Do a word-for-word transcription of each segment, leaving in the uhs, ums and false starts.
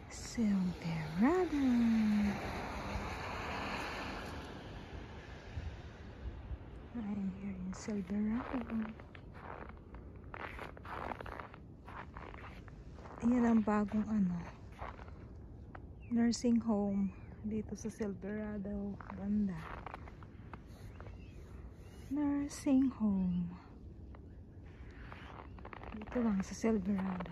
Silverado. I'm here in Silverado. Yan ang bagong ano, nursing home dito sa Silverado. Banda. Nursing home. Dito lang sa Silverado.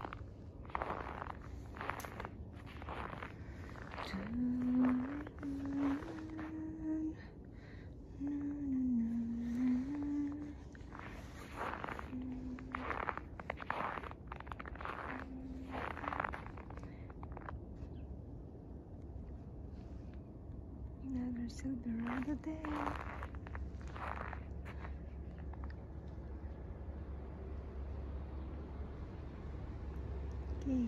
Another Silverado day. Okay.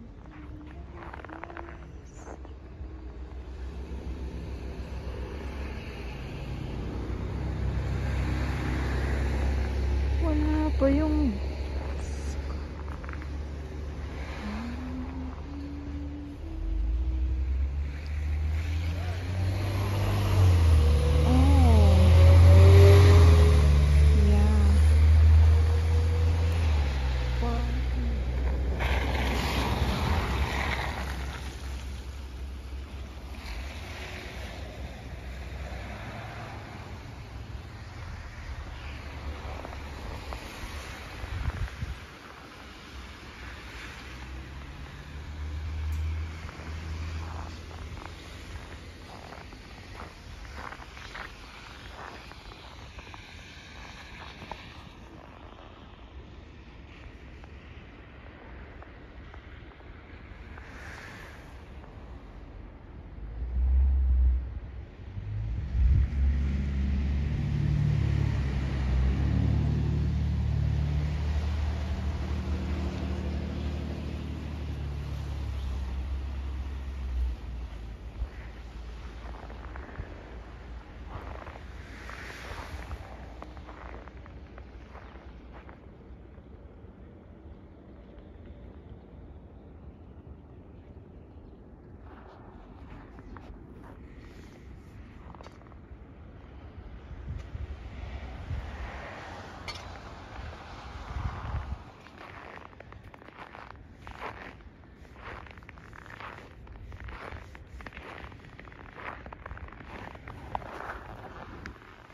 Wala pa yung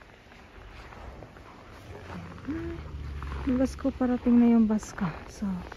yung bus ko, parating na yung bus ko. So